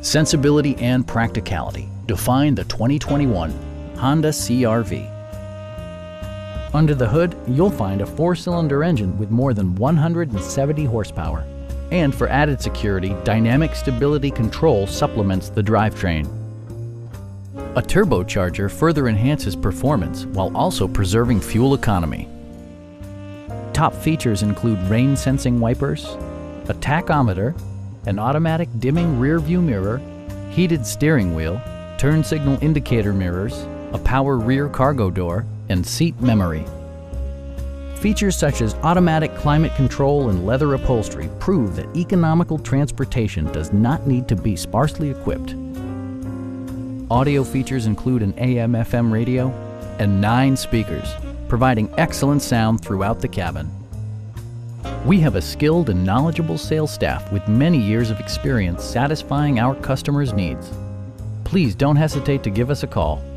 Sensibility and practicality define the 2021 Honda CR-V. Under the hood, you'll find a 4-cylinder engine with more than 170 horsepower. And for added security, dynamic stability control supplements the drivetrain. A turbocharger further enhances performance while also preserving fuel economy. Top features include rain-sensing wipers, a tachometer, an automatic dimming rear-view mirror, heated steering wheel, turn signal indicator mirrors, a power rear cargo door, and seat memory. Features such as automatic climate control and leather upholstery prove that economical transportation does not need to be sparsely equipped. Audio features include an AM/FM radio and 9 speakers, providing excellent sound throughout the cabin. We have a skilled and knowledgeable sales staff with many years of experience satisfying our customers' needs. Please don't hesitate to give us a call.